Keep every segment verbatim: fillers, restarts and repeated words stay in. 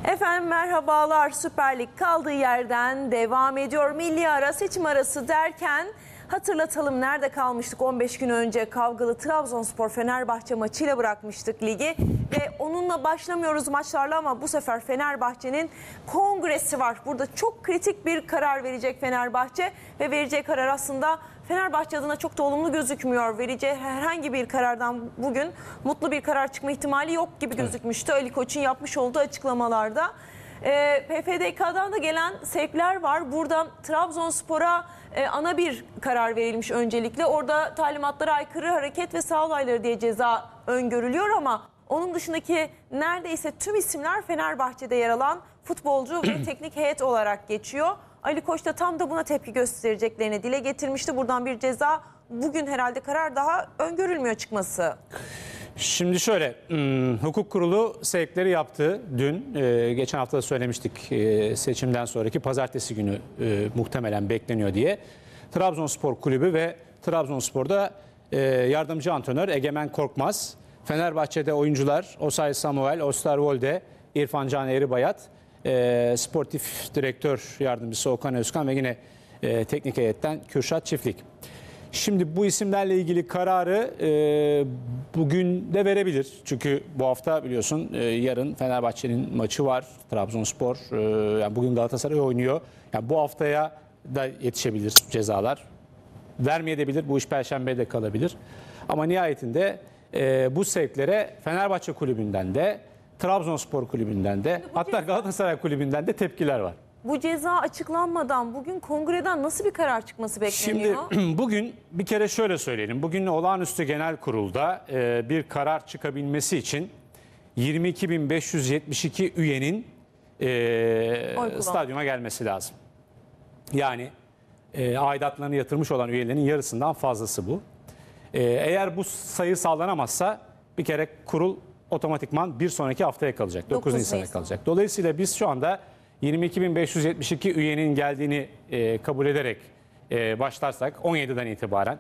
Efendim merhabalar. Süper Lig kaldığı yerden devam ediyor. Milli ara, seçim arası derken hatırlatalım nerede kalmıştık. on beş gün önce kavgalı Trabzonspor Fenerbahçe maçıyla bırakmıştık ligi ve onunla başlamıyoruz maçlarla ama bu sefer Fenerbahçe'nin kongresi var. Burada çok kritik bir karar verecek Fenerbahçe ve vereceği karar aslında Fenerbahçe adına çok da olumlu gözükmüyor. Vereceği herhangi bir karardan bugün mutlu bir karar çıkma ihtimali yok gibi gözükmüştü. Ali Koç'un yapmış olduğu açıklamalarda. E, P F D K'dan da gelen sevkler var. Burada Trabzonspor'a e, ana bir karar verilmiş öncelikle. Orada talimatlara aykırı hareket ve saha olayları diye ceza öngörülüyor ama onun dışındaki neredeyse tüm isimler Fenerbahçe'de yer alan futbolcu ve teknik heyet olarak geçiyor. Ali Koç da tam da buna tepki göstereceklerini dile getirmişti. Buradan bir ceza bugün herhalde karar daha öngörülmüyor çıkması. Şimdi şöyle, hukuk kurulu sevkleri yaptı dün. E, geçen hafta da söylemiştik e, seçimden sonraki pazartesi günü e, muhtemelen bekleniyor diye. Trabzonspor Kulübü ve Trabzonspor'da e, yardımcı antrenör Egemen Korkmaz, Fenerbahçe'de oyuncular Osay Samuel, Osterwolde, İrfan Can Eğribayat, e, sportif direktör yardımcısı Okan Özkan ve yine e, teknik heyetten Kürşat Çiftlik. Şimdi bu isimlerle ilgili kararı e, bugün de verebilir. Çünkü bu hafta biliyorsun e, yarın Fenerbahçe'nin maçı var. Trabzonspor e, yani bugün Galatasaray oynuyor. Yani bu haftaya da yetişebilir cezalar. Vermeyebilir. Bu iş Perşembe'de kalabilir. Ama nihayetinde e, bu sevklere Fenerbahçe Kulübü'nden de Trabzonspor Kulübü'nden de hatta Galatasaray Kulübü'nden de tepkiler var. Bu ceza açıklanmadan bugün kongreden nasıl bir karar çıkması bekleniyor? Şimdi bugün bir kere şöyle söyleyelim. Bugün olağanüstü genel kurulda e, bir karar çıkabilmesi için yirmi iki bin beş yüz yetmiş iki üyenin e, stadyuma gelmesi lazım. Yani e, aidatlarını yatırmış olan üyelerin yarısından fazlası bu. E, eğer bu sayı sağlanamazsa bir kere kurul otomatikman bir sonraki haftaya kalacak. dokuz Nisan'a kalacak. Dolayısıyla biz şu anda yirmi iki bin beş yüz yetmiş iki üyenin geldiğini e, kabul ederek e, başlarsak on yediden itibaren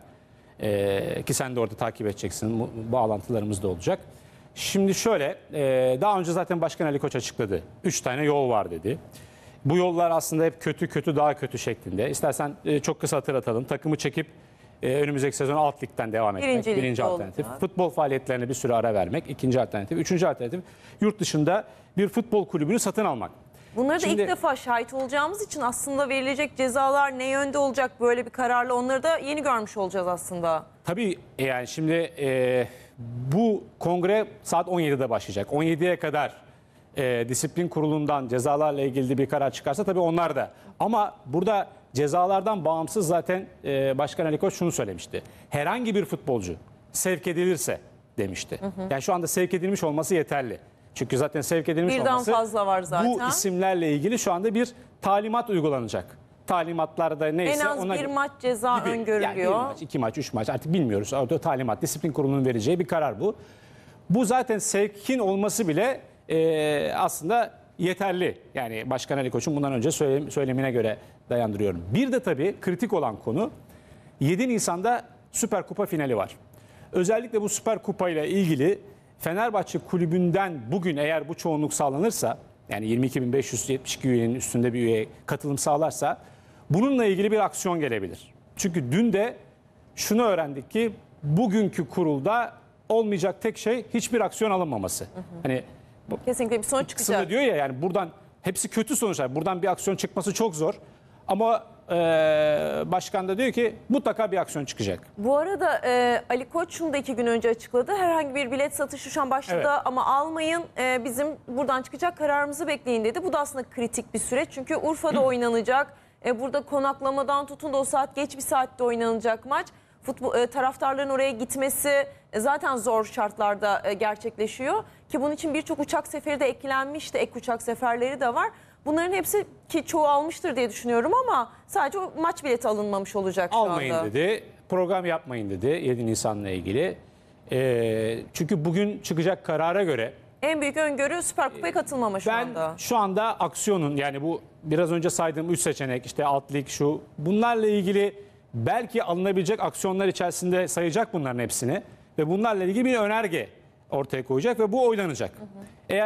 e, ki sen de orada takip edeceksin, bu, bağlantılarımız da olacak. Şimdi şöyle, e, daha önce zaten Başkan Ali Koç açıkladı. Üç tane yol var dedi. Bu yollar aslında hep kötü kötü daha kötü şeklinde. İstersen e, çok kısa hatırlatalım. Takımı çekip e, önümüzdeki sezon alt ligden devam etmek. Birincilik birinci alternatif. oldu. Futbol faaliyetlerine bir süre ara vermek. İkinci alternatif. Üçüncü alternatif yurt dışında bir futbol kulübünü satın almak. Bunları da Şimdi, ilk defa şahit olacağımız için aslında verilecek cezalar ne yönde olacak böyle bir kararla onları da yeni görmüş olacağız aslında. Tabii yani şimdi e, bu kongre saat on yedide başlayacak. on yediye kadar e, disiplin kurulundan cezalarla ilgili bir karar çıkarsa tabii onlar da. Ama burada cezalardan bağımsız zaten e, Başkan Ali Koç şunu söylemişti. Herhangi bir futbolcu sevk edilirse demişti. Hı hı. Yani şu anda sevk edilmiş olması yeterli. Çünkü zaten sevk edilmiş Birden olması fazla var zaten. Bu isimlerle ilgili şu anda bir talimat uygulanacak. Talimatlarda neyse en az ona bir maç ceza gibi. öngörülüyor. Yani bir maç, iki maç, üç maç artık bilmiyoruz. Orada talimat, disiplin kurulunun vereceği bir karar bu. Bu zaten sevkin olması bile e, aslında yeterli. Yani Başkan Ali Koç'un bundan önce söylem, söylemine göre dayandırıyorum. Bir de tabii kritik olan konu yedi Nisan'da Süper Kupa finali var. Özellikle bu Süper Kupa ile ilgili Fenerbahçe Kulübü'nden bugün eğer bu çoğunluk sağlanırsa yani yirmi iki bin beş yüz yetmiş iki üyenin üstünde bir üye katılım sağlarsa bununla ilgili bir aksiyon gelebilir. Çünkü dün de şunu öğrendik ki bugünkü kurulda olmayacak tek şey hiçbir aksiyon alınmaması. Hı hı. Hani kesinlikle bir sonuç çıkacak. Kısımda diyor ya yani buradan hepsi kötü sonuçlar. Buradan bir aksiyon çıkması çok zor. Ama e, başkan da diyor ki mutlaka bir aksiyon çıkacak. Bu arada e, Ali Koç şunu da iki gün önce açıkladı. Herhangi bir bilet satışı şu an başladı evet. ama almayın. E, bizim buradan çıkacak kararımızı bekleyin dedi. Bu da aslında kritik bir süreç. Çünkü Urfa'da oynanacak. E, burada konaklamadan tutun da o saat geç bir saatte oynanacak maç. Futbol, e, taraftarların oraya gitmesi e, zaten zor şartlarda e, gerçekleşiyor. Ki bunun için birçok uçak seferi de eklenmişti. Ek uçak seferleri de var. Bunların hepsi ki çoğu almıştır diye düşünüyorum ama sadece o maç bileti alınmamış olacak şu Almayın anda. Almayın dedi. Program yapmayın dedi yedi Nisan'la ilgili. E, çünkü bugün çıkacak karara göre en büyük öngörü Süper Kupa'ya katılmama şu ben anda. Ben şu anda aksiyonun yani bu biraz önce saydığım üç seçenek işte alt lig şu bunlarla ilgili belki alınabilecek aksiyonlar içerisinde sayacak bunların hepsini ve bunlarla ilgili bir önerge ortaya koyacak ve bu oylanacak. Hı hı. Eğer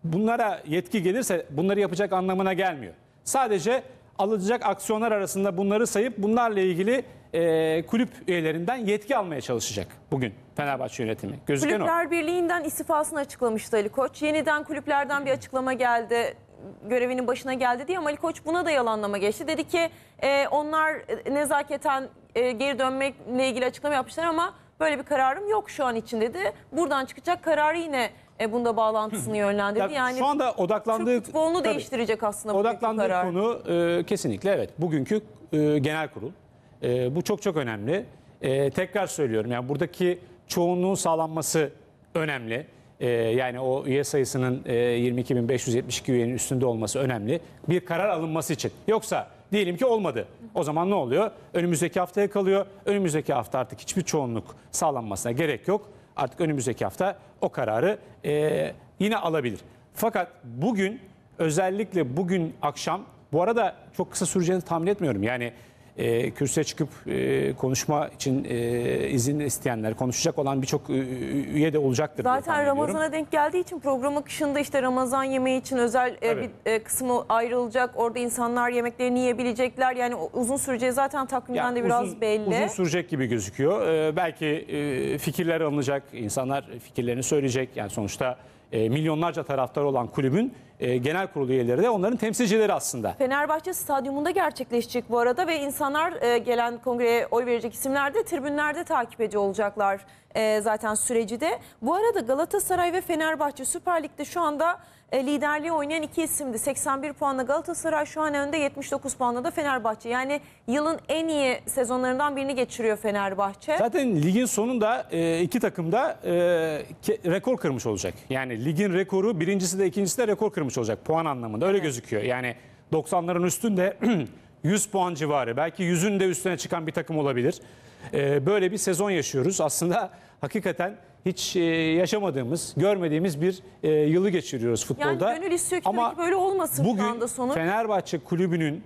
bunlara yetki gelirse bunları yapacak anlamına gelmiyor. Sadece alınacak aksiyonlar arasında bunları sayıp bunlarla ilgili e, kulüp üyelerinden yetki almaya çalışacak bugün Fenerbahçe yönetimi. Gözüken Kulüpler o. Birliği'nden istifasını açıklamıştı Ali Koç. Yeniden kulüplerden bir açıklama geldi. Görevinin başına geldi diye, ama Ali Koç buna da yalanlama geçti. Dedi ki e, onlar nezaketen e, geri dönmekle ilgili açıklama yapmışlar ama böyle bir kararım yok şu an için dedi. Buradan çıkacak kararı yine e, bunda bağlantısını yönlendirdi. Yani şu anda odaklandığı Türk futbolunu tabii, değiştirecek aslında bu odaklandığı karar. konu e, kesinlikle evet. Bugünkü e, genel kurul. E, bu çok çok önemli. E, tekrar söylüyorum, yani buradaki çoğunluğun sağlanması önemli. E, yani o üye sayısının e, yirmi iki bin beş yüz yetmiş iki üyenin üstünde olması önemli. Bir karar alınması için. Yoksa diyelim ki olmadı. O zaman ne oluyor? Önümüzdeki haftaya kalıyor. Önümüzdeki hafta artık hiçbir çoğunluk sağlanmasına gerek yok. Artık önümüzdeki hafta o kararı e, yine alabilir. Fakat bugün, özellikle bugün akşam, bu arada çok kısa süreceğini tahmin etmiyorum. Yani e, kürsüye çıkıp e, konuşma için e, izin isteyenler, konuşacak olan birçok e, üye de olacaktır diye Zaten tahmin ediyorum. Ramazan'a denk geldiği için program akışında işte Ramazan yemeği için özel e, bir e, kısmı ayrılacak. Orada insanlar yemeklerini yiyebilecekler. Yani uzun süreceği zaten takvimden Yani de biraz uzun, belli. Uzun sürecek gibi gözüküyor. Ee, belki e, fikirler alınacak, insanlar fikirlerini söyleyecek. Yani sonuçta e, milyonlarca taraftar olan kulübün e, genel kurulu üyeleri de onların temsilcileri aslında. Fenerbahçe stadyumunda gerçekleşecek bu arada ve insanlar e, gelen kongreye oy verecek isimler de tribünlerde takip ediyor olacaklar e, zaten süreci de. Bu arada Galatasaray ve Fenerbahçe Süper Lig'de şu anda e, liderliği oynayan iki isimdi. seksen bir puanla Galatasaray, şu an önde yetmiş dokuz puanla da Fenerbahçe. Yani yılın en iyi sezonlarından birini geçiriyor Fenerbahçe. Zaten ligin sonunda e, iki takım da e, ke- rekor kırmış olacak. Yani ligin rekoru, birincisi de ikincisi de rekor kırmış olacak puan anlamında. Öyle Evet. gözüküyor. Yani doksanların üstünde yüz puan civarı, belki yüzün de üstüne çıkan bir takım olabilir. E, böyle bir sezon yaşıyoruz. Aslında hakikaten hiç e, yaşamadığımız, görmediğimiz bir e, yılı geçiriyoruz futbolda. Yani gönül istiyor ki Ama tabii ki böyle olmasın bugün şu anda sonuç. Fenerbahçe kulübünün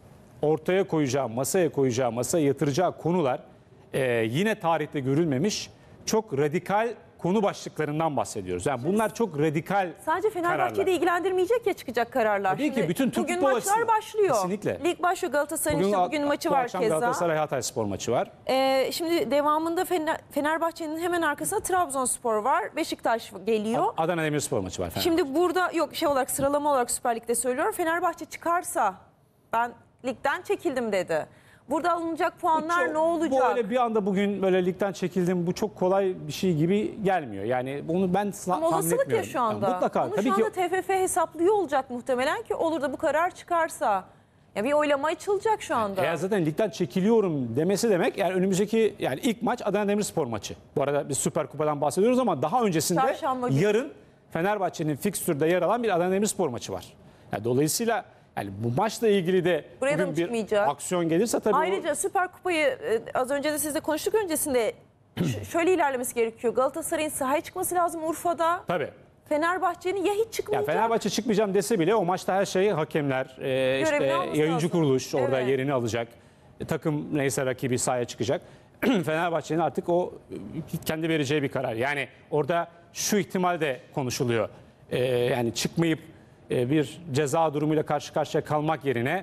ortaya koyacağı, masaya koyacağı, masaya yatıracağı konular e, yine tarihte görülmemiş çok radikal konu başlıklarından bahsediyoruz. Yani bunlar çok radikal Sadece Fenerbahçe'yi kararlar. de ilgilendirmeyecek ya çıkacak kararlar. Tabii ki Şimdi bütün Türk bugün futbol maçlar açısından. başlıyor. Kesinlikle. Lig başlıyor. Galatasaray'ın işte bugün maçı bu var akşam keza. Galatasaray Hatayspor maçı var. Ee, şimdi devamında Fener, Fenerbahçe'nin hemen arkasında Trabzonspor var. Beşiktaş geliyor. Adana Demirspor maçı var. Fenerbahçe. Şimdi burada yok şey olarak, sıralama olarak Süper Lig'de söylüyorum. Fenerbahçe çıkarsa ben ligden çekildim dedi. Burada alınacak puanlar Çok- ne olacak? Bu öyle bir anda bugün böyle ligden çekildim. Bu çok kolay bir şey gibi gelmiyor. Yani bunu ben sa- Ama tahmin olasılık etmiyorum. ya şu anda. Yani mutlaka. Bunu Tabii şu ki anda T F F hesaplıyor olacak muhtemelen ki olur da bu karar çıkarsa. Ya bir oylama açılacak şu anda. eğer zaten ligden çekiliyorum demesi demek, yani önümüzdeki, yani ilk maç Adana Demirspor maçı. Bu arada biz Süper Kupa'dan bahsediyoruz ama daha öncesinde Çarşamba günü. yarın Fenerbahçe'nin fikstürde yer alan bir Adana Demirspor maçı var. Yani dolayısıyla yani bu maçla ilgili de Buraya da mı bugün bir çıkmayacak? aksiyon gelirse tabii Ayrıca Süper Kupayı e, az önce de sizle konuştuk, öncesinde ş- şöyle ilerlemesi gerekiyor. Galatasaray'ın sahaya çıkması lazım Urfa'da. o tabii. Fenerbahçe'nin ya hiç Ya çıkmayacak. Fenerbahçe çıkmayacağım dese bile o maçta her şey hakemler, e, işte Görevini alması yayıncı lazım. kuruluş orada Evet. yerini alacak. E, takım neyse rakibi sahaya çıkacak. Fenerbahçe'nin artık o e, kendi vereceği bir karar. Yani orada şu ihtimal de konuşuluyor. E, yani çıkmayıp e, bir ceza durumuyla karşı karşıya kalmak yerine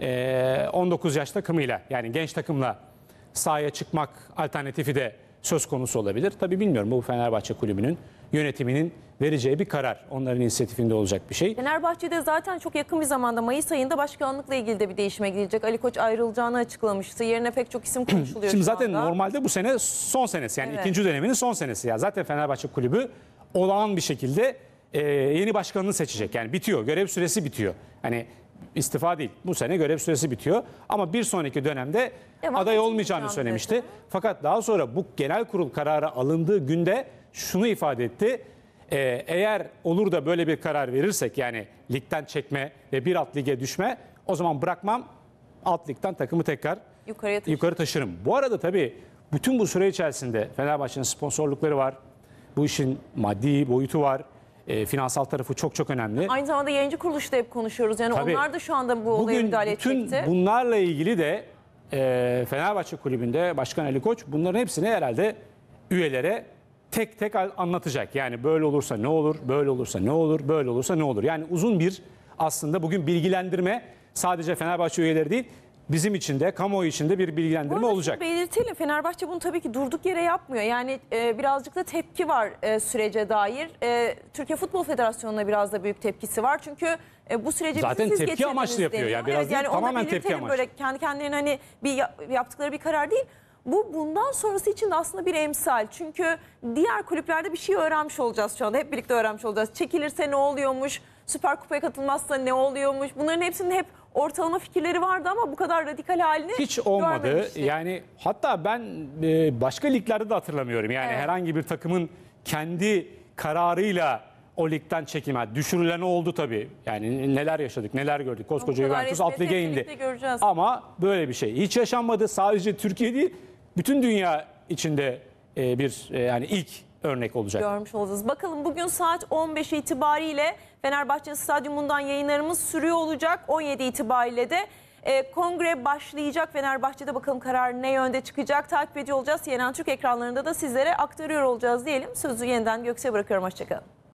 e, on dokuz yaş takımıyla, yani genç takımla sahaya çıkmak alternatifi de söz konusu olabilir. Tabii bilmiyorum, bu Fenerbahçe kulübünün yönetiminin vereceği bir karar. Onların inisiyatifinde olacak bir şey. Fenerbahçe'de zaten çok yakın bir zamanda Mayıs ayında başkanlıkla ilgili de bir değişime gidilecek. Ali Koç ayrılacağını açıklamıştı. Yerine pek çok isim konuşuluyor Şimdi şu zaten anda. normalde bu sene son senesi, yani Evet. ikinci döneminin son senesi. Ya zaten Fenerbahçe kulübü olağan bir şekilde e, yeni başkanını seçecek. Yani bitiyor, görev süresi bitiyor. Hani istifa değil, bu sene görev süresi bitiyor. Ama bir sonraki dönemde Devam aday olmayacağını etmeyeceğim söylemişti. dedi. Fakat daha sonra bu genel kurul kararı alındığı günde şunu ifade etti. Ee, eğer olur da böyle bir karar verirsek, yani ligden çekme ve bir alt lige düşme, o zaman bırakmam, alt ligden takımı tekrar Yukarıya taşı- yukarı taşırım. Bu arada tabii bütün bu süre içerisinde Fenerbahçe'nin sponsorlukları var. Bu işin maddi boyutu var. E, finansal tarafı çok çok önemli. Aynı zamanda yayıncı kuruluşta hep konuşuyoruz. Yani Tabii. onlar da şu anda bu olaya Bugün müdahale bütün edecekti. bunlarla ilgili de e, Fenerbahçe kulübünde Başkan Ali Koç bunların hepsini herhalde üyelere tek tek anlatacak. Yani böyle olursa ne olur, böyle olursa ne olur, böyle olursa ne olur. Yani uzun bir aslında bugün bilgilendirme sadece Fenerbahçe üyeleri değil, bizim için de, kamuoyu için de bir bilgilendirme olacak. Belirtelim, Fenerbahçe bunu tabii ki durduk yere yapmıyor. Yani e, birazcık da tepki var e, sürece dair. E, Türkiye Futbol Federasyonu'na biraz da büyük tepkisi var. Çünkü e, bu sürece zaten siz tepki getirdiniz amaçlı yapıyor. deniyor. Yani biraz evet, değil, yani onu tamamen tepki belirtelim, amaçlı. böyle kendi kendilerine hani bir yaptıkları bir karar değil. Bu bundan sonrası için de aslında bir emsal. Çünkü diğer kulüplerde bir şey öğrenmiş olacağız şu anda. Hep birlikte öğrenmiş olacağız. Çekilirse ne oluyormuş? Süper Kupa'ya katılmazsa ne oluyormuş? Bunların hepsinin hep ortalama fikirleri vardı ama bu kadar radikal halini hiç olmadı. görmemiştik. Yani hatta ben e, başka liglerde de hatırlamıyorum. Yani Evet. herhangi bir takımın kendi kararıyla o ligden çekilme. Düşürülen oldu tabii. Yani neler yaşadık, neler gördük. Koskoca bu kadar Juventus alt resmiyeti lige hep indi. birlikte göreceğiz. Ama böyle bir şey hiç yaşanmadı. Sadece Türkiye değil, bütün dünya içinde e, bir e, yani ilk örnek olacak. Görmüş olacağız. Bakalım bugün saat on beş itibariyle Fenerbahçe Stadyumundan yayınlarımız sürüyor olacak. on yedi itibariyle de e, kongre başlayacak. Fenerbahçe'de bakalım karar ne yönde çıkacak, takip ediyor olacağız. C N N Türk ekranlarında da sizlere aktarıyor olacağız diyelim. Sözü yeniden Göksel'e bırakıyorum. Hoşçakalın.